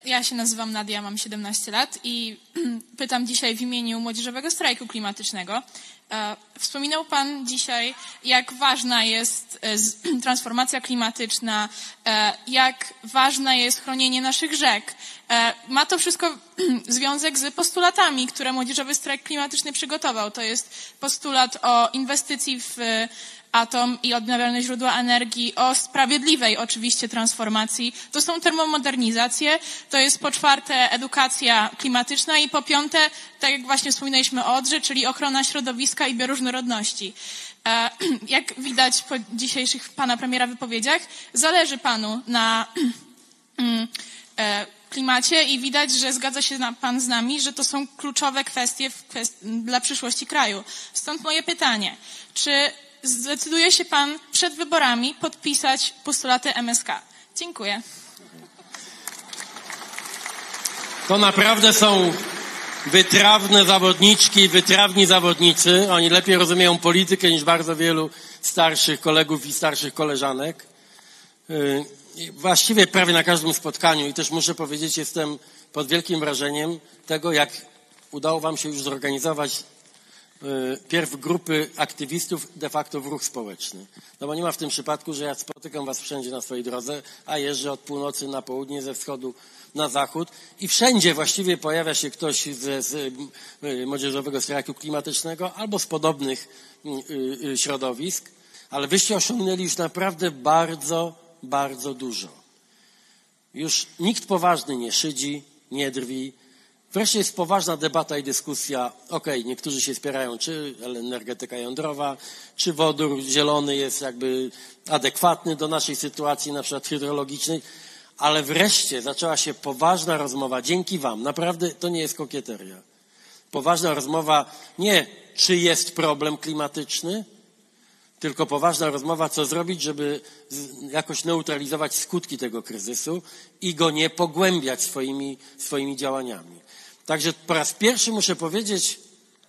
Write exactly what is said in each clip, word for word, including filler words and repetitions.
Ja się nazywam Nadia, mam siedemnaście lat i pytam dzisiaj w imieniu Młodzieżowego Strajku Klimatycznego. Wspominał Pan dzisiaj, jak ważna jest transformacja klimatyczna, jak ważne jest chronienie naszych rzek. Ma to wszystko związek z postulatami, które Młodzieżowy Strajk Klimatyczny przygotował. To jest postulat o inwestycji w atom i odnawialne źródła energii, o sprawiedliwej oczywiście transformacji. To są termomodernizacje, to jest po czwarte edukacja klimatyczna i po piąte, tak jak właśnie wspominaliśmy o Odrze, czyli ochrona środowiska i bioróżnorodności. Jak widać po dzisiejszych pana premiera wypowiedziach, zależy panu na klimacie i widać, że zgadza się pan z nami, że to są kluczowe kwestie w kwest- dla przyszłości kraju. Stąd moje pytanie, czy zdecyduje się pan przed wyborami podpisać postulaty M S K? Dziękuję. To naprawdę są wytrawne zawodniczki, wytrawni zawodnicy. Oni lepiej rozumieją politykę niż bardzo wielu starszych kolegów i starszych koleżanek. Właściwie prawie na każdym spotkaniu i też muszę powiedzieć, jestem pod wielkim wrażeniem tego, jak udało wam się już zorganizować pierw grupy aktywistów de facto w ruch społeczny. No bo nie ma w tym przypadku, że ja spotykam was wszędzie na swojej drodze, a jeżdżę od północy na południe, ze wschodu na zachód i wszędzie właściwie pojawia się ktoś z, z Młodzieżowego Strajku Klimatycznego albo z podobnych y, y, środowisk, ale wyście osiągnęli już naprawdę bardzo, bardzo dużo. Już nikt poważny nie szydzi, nie drwi. Wreszcie jest poważna debata i dyskusja. Okej, okay, niektórzy się spierają, czy energetyka jądrowa, czy wodór zielony jest jakby adekwatny do naszej sytuacji, na przykład hydrologicznej, ale wreszcie zaczęła się poważna rozmowa, dzięki wam, naprawdę to nie jest kokieteria. Poważna rozmowa nie, czy jest problem klimatyczny, tylko poważna rozmowa, co zrobić, żeby jakoś neutralizować skutki tego kryzysu i go nie pogłębiać swoimi, swoimi działaniami. Także po raz pierwszy muszę powiedzieć,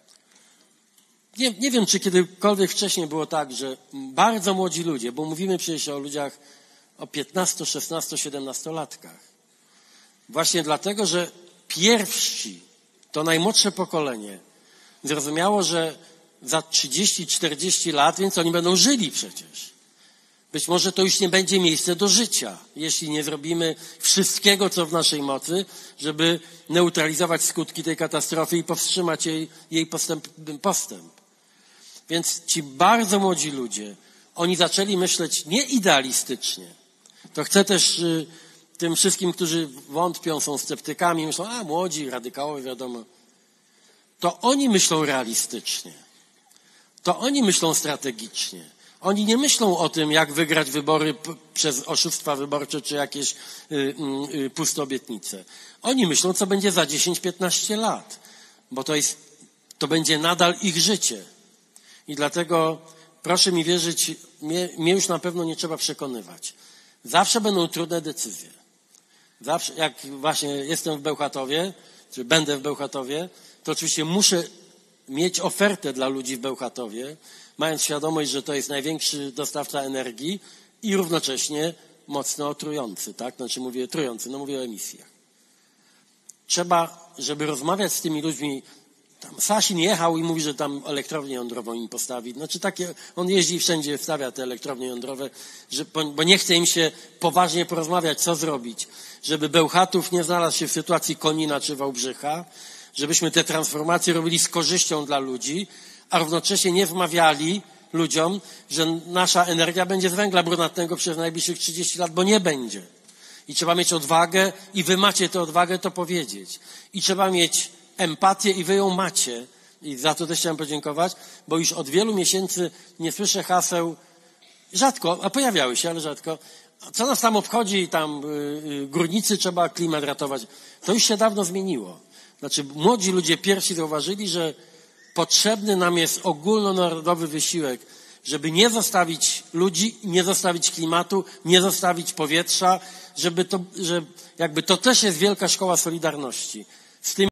nie, nie wiem, czy kiedykolwiek wcześniej było tak, że bardzo młodzi ludzie, bo mówimy przecież o ludziach o piętnasto, szesnasto, siedemnastolatkach. Właśnie dlatego, że pierwsi, to najmłodsze pokolenie, zrozumiało, że za trzydzieści, czterdzieści lat, więc oni będą żyli przecież. Być może to już nie będzie miejsce do życia, jeśli nie zrobimy wszystkiego, co w naszej mocy, żeby neutralizować skutki tej katastrofy i powstrzymać jej, jej postęp, postęp. Więc ci bardzo młodzi ludzie, oni zaczęli myśleć nie idealistycznie. To chcę też y, tym wszystkim, którzy wątpią, są sceptykami, myślą, a młodzi, radykałowie, wiadomo. To oni myślą realistycznie. To oni myślą strategicznie. Oni nie myślą o tym, jak wygrać wybory p- przez oszustwa wyborcze czy jakieś y, y, puste obietnice. Oni myślą, co będzie za dziesięć, piętnaście lat, bo to jest, to będzie nadal ich życie. I dlatego proszę mi wierzyć, mnie, mnie już na pewno nie trzeba przekonywać. Zawsze będą trudne decyzje. Zawsze, jak właśnie jestem w Bełchatowie, czy będę w Bełchatowie, to oczywiście muszę mieć ofertę dla ludzi w Bełchatowie, mając świadomość, że to jest największy dostawca energii i równocześnie mocno trujący, tak? Znaczy mówię trujący, no mówię o emisjach. Trzeba, żeby rozmawiać z tymi ludźmi, tam Sasin jechał i mówi, że tam elektrownię jądrową im postawi. Znaczy takie, on jeździ wszędzie, wstawia te elektrownie jądrowe, że, bo nie chce im się poważnie porozmawiać, co zrobić, żeby Bełchatów nie znalazł się w sytuacji Konina czy Wałbrzycha, żebyśmy te transformacje robili z korzyścią dla ludzi, a równocześnie nie wmawiali ludziom, że nasza energia będzie z węgla brunatnego przez najbliższych trzydzieści lat, bo nie będzie. I trzeba mieć odwagę i wy macie tę odwagę to powiedzieć. I trzeba mieć empatię i wy ją macie. I za to też chciałem podziękować, bo już od wielu miesięcy nie słyszę haseł, rzadko, a pojawiały się, ale rzadko, co nas tam obchodzi, tam yy, górnicy, trzeba klimat ratować. To już się dawno zmieniło. Znaczy młodzi ludzie pierwsi zauważyli, że potrzebny nam jest ogólnonarodowy wysiłek, żeby nie zostawić ludzi, nie zostawić klimatu, nie zostawić powietrza, żeby to, że jakby to też jest wielka szkoła solidarności. Z tym